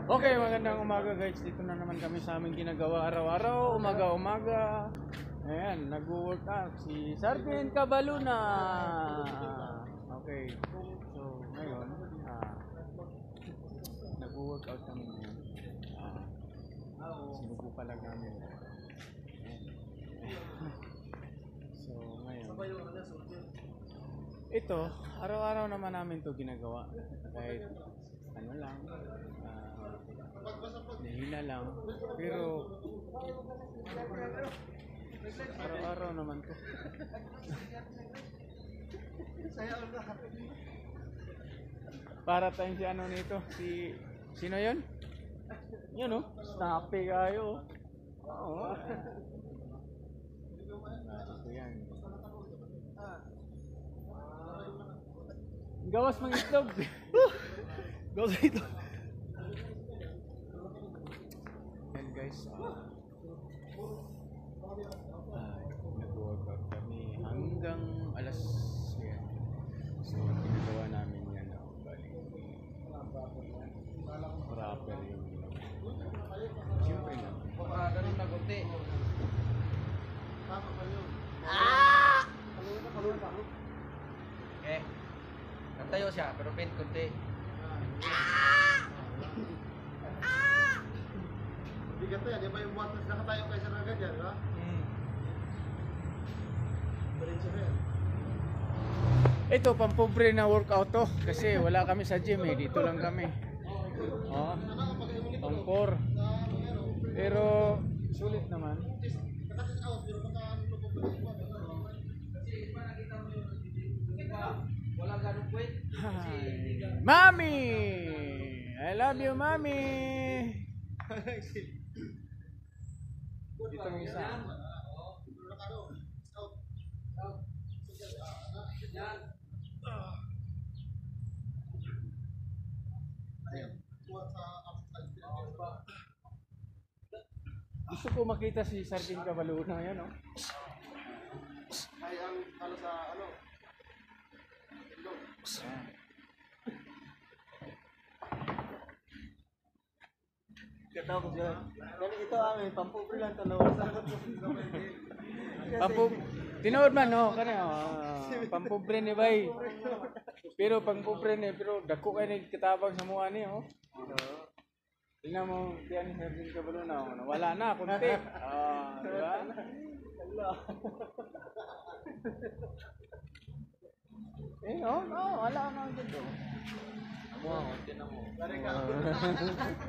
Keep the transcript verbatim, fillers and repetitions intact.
Okay, magandang umaga guys. Dito na naman kami sa aming ginagawa araw-araw, umaga-umaga. Ayan, nag-workout si Sergeant Cabaluna. Okay, so ngayon, ah, nag-workout kami ngayon. Ah, sinubukan lang namin. So ngayon, ito, araw-araw naman namin to ginagawa. Kahit ano lang, uh, nahina lang, pero araw-araw naman to. Para tayong si ano nito, si sino yun? Yun o, snappy kayo. Oo. Ito yan. Gawas mang itlog. Gawas ito. Yan guys. Ay, nag-workout kami hanggang alas yan. So, ginagawa namin yan. Oh, balik. Proper yung siyempre lang. Ah, ganun na gunti. Ah! Eh, nagtayo siya, pero pin kunti. Hindi ka to yan, di ba yung buhat na nakatayo kayo sa raga dyan, di ba? Hmm. Diretso na yan. Ito, pampobre na workout to. Kasi wala kami sa gym eh. Dito lang kami. Oh, pang-core. Pero, sulit naman. Wala ganun kwit. Hi. Mami! I love you, Mami! Dito may isa. Gusto ko makita si Sergeant Cabaluna yan, oh. Ay, ang ano sa ano? Ah. Katapos yun. Yan ito ang pampubre lang ito. Pampub Tinood man no kana uh, pampobre ni bay. Pero pampobre ni pero dako kay ni kitabang sa mua ni oh. Tingnan mo diyan ni Sergeant Cabaluna oh. Wala na kunti. Ah, di ba? Eh oh, oh wala na dito. Amo, konti na mo. Dari ka.